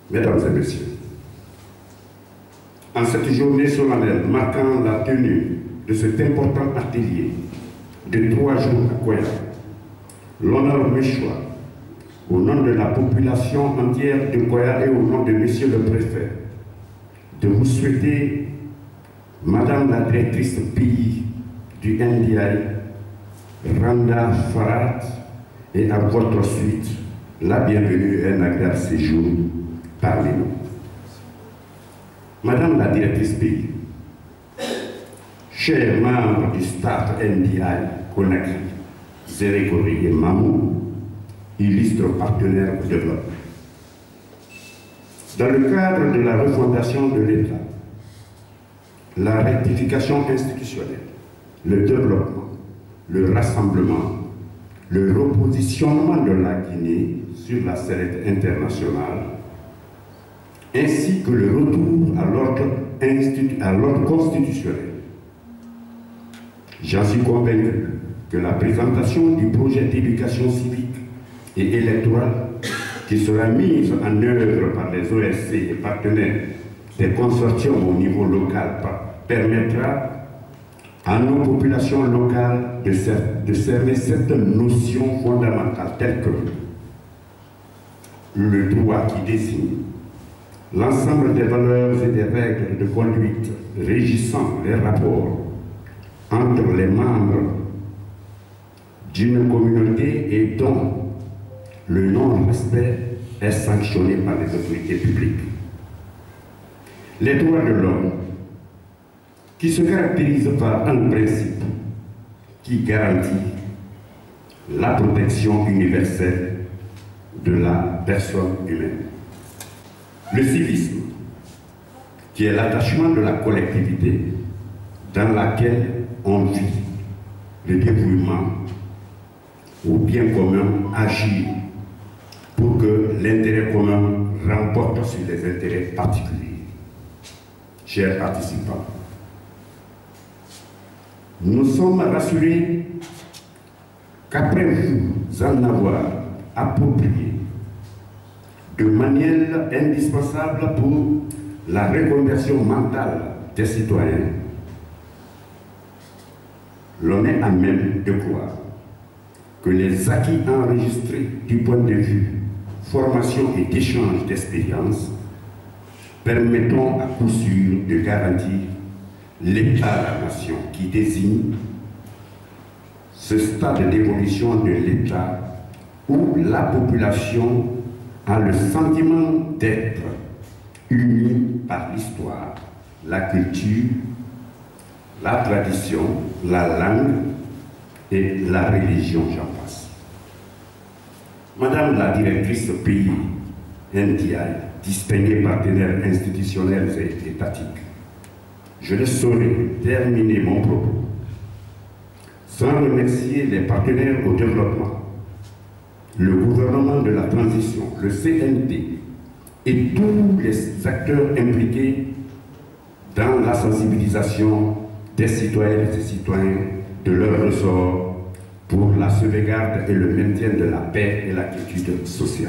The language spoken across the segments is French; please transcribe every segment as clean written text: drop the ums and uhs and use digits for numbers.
Mesdames et messieurs, en cette journée solennelle marquant la tenue de cet important atelier de 3 jours à Koya, l'honneur me choisit, au nom de la population entière de Koya et au nom de Monsieur le Préfet, de vous souhaiter, Madame la directrice pays du NDI, Randa Farhat, et à votre suite, la bienvenue et un agréable séjour parmi nous. Madame la directrice pays, chers membres du staff NDI, Conakry, Zérékori et Mamou, illustres partenaires de développement. Dans le cadre de la refondation de l'État, la rectification institutionnelle, le développement, le rassemblement, le repositionnement de la Guinée sur la scène internationale, ainsi que le retour à l'ordre constitutionnel. J'en suis convaincu que la présentation du projet d'éducation civique et électorale qui sera mise en œuvre par les OSC et partenaires des consortiums au niveau local permettra à nos populations locales de cerner certaines notions fondamentales telles que le droit qui désigne l'ensemble des valeurs et des règles de conduite régissant les rapports entre les membres d'une communauté et dont le non-respect est sanctionné par les autorités publiques. Les droits de l'homme, qui se caractérisent par un principe qui garantit la protection universelle de la personne humaine. Le civisme, qui est l'attachement de la collectivité dans laquelle on vit, le dévouement au bien commun, agir pour que l'intérêt commun remporte sur les intérêts particuliers. Chers participants, nous sommes rassurés qu'après vous en avoir approprié de manière indispensable pour la reconversion mentale des citoyens, l'on est à même de croire que les acquis enregistrés du point de vue formation et d'échange d'expériences permettront à coup sûr de garantir l'État de la nation qui désigne ce stade d'évolution de l'État où la population a le sentiment d'être unie par l'histoire, la culture, la tradition, la langue et la religion, j'en passe. Madame la directrice pays NDI, distingués partenaires institutionnels et étatiques, je ne saurais terminer mon propos sans remercier les partenaires au développement, le gouvernement de la transition, le CNT et tous les acteurs impliqués dans la sensibilisation des citoyennes et des citoyens de leur ressort pour la sauvegarde et le maintien de la paix et la quiétude sociale.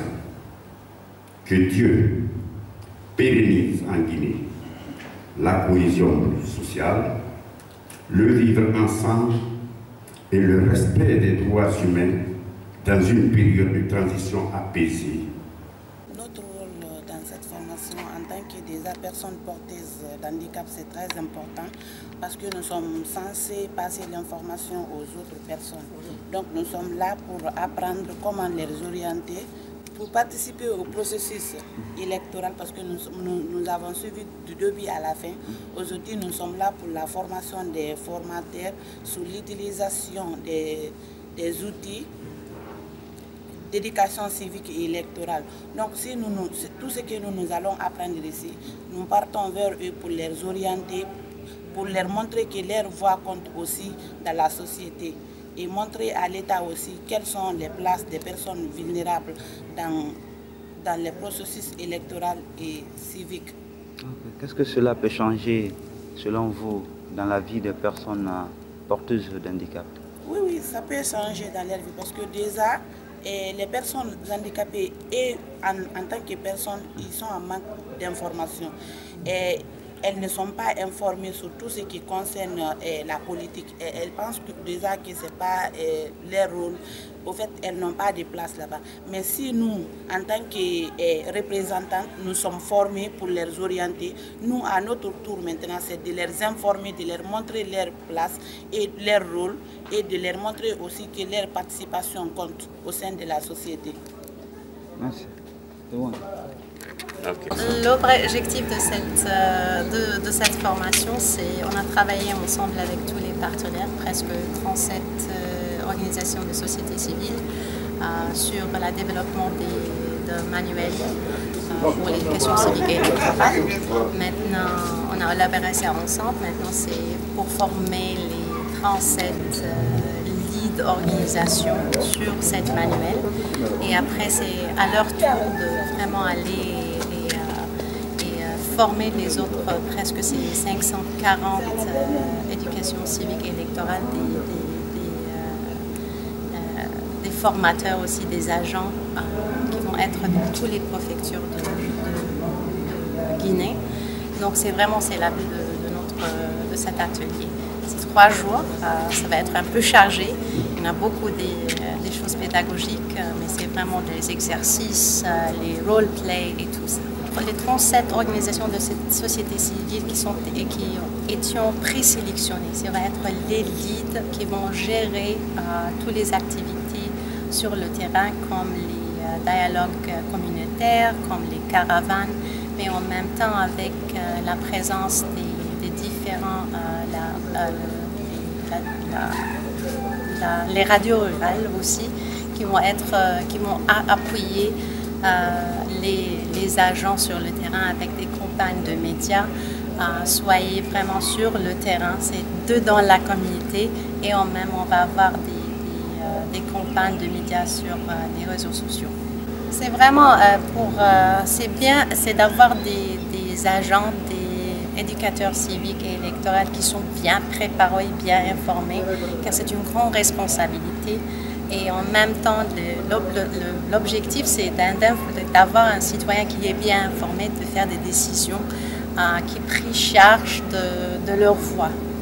Que Dieu pérennise en Guinée la cohésion sociale, le vivre ensemble et le respect des droits humains dans une période de transition apaisée. Notre rôle dans cette formation en tant que des personnes porteuses d'handicap, c'est très important parce que nous sommes censés passer l'information aux autres personnes. Donc nous sommes là pour apprendre comment les orienter, pour participer au processus électoral parce que nous avons suivi du début à la fin. Aujourd'hui, nous sommes là pour la formation des formateurs sur l'utilisation des outils d'éducation civique et électorale. Donc, tout ce que nous allons apprendre ici, nous partons vers eux pour les orienter, pour leur montrer que leur voix compte aussi dans la société et montrer à l'État aussi quelles sont les places des personnes vulnérables dans les processus électoraux et civiques. Okay. Qu'est-ce que cela peut changer, selon vous, dans la vie des personnes porteuses d'handicap? Oui, ça peut changer dans leur vie parce que déjà, Et les personnes handicapées et en tant que personnes, ils sont en manque d'informations. Et elles ne sont pas informées sur tout ce qui concerne la politique. Et elles pensent déjà que ce n'est pas leur rôle. Au fait, elles n'ont pas de place là-bas. Mais si nous, en tant que représentants, nous sommes formés pour les orienter, nous, à notre tour maintenant, c'est de les informer, de leur montrer leur place et leur rôle, et de leur montrer aussi que leur participation compte au sein de la société. Merci. C'est bon. L'objectif de cette formation, c'est on a travaillé ensemble avec tous les partenaires, presque 37 organisations de société civile, sur le développement de manuels pour l'éducation civique et électorale. Maintenant, on a élaboré ça ensemble. Maintenant, c'est pour former les 37 lead organisations sur cette manuel. Et après, c'est à leur tour de vraiment aller former les autres, presque ces 540 éducations civiques et électorales, des formateurs aussi, des agents qui vont être dans toutes les préfectures de Guinée. Donc c'est vraiment la but de cet atelier. C'est 3 jours, ça va être un peu chargé. Il y en a beaucoup des choses pédagogiques, mais c'est vraiment des exercices, les role-play et tout ça. Les 37 organisations de cette société civile qui étaient présélectionnées, ça va être les leads qui vont gérer toutes les activités sur le terrain, comme les dialogues communautaires, comme les caravanes, mais en même temps avec la présence des différents, les radios rurales aussi, qui vont appuyer les agents sur le terrain avec des campagnes de médias. Soyez vraiment sur le terrain, c'est dedans la communauté, et en même on va avoir des campagnes de médias sur les réseaux sociaux. C'est vraiment c'est bien, c'est d'avoir des agents, des éducateurs civiques et électoraux qui sont bien préparés, bien informés, car c'est une grande responsabilité. Et en même temps, l'objectif, c'est d'avoir un citoyen qui est bien informé, de faire des décisions qui prennent charge de leur voix.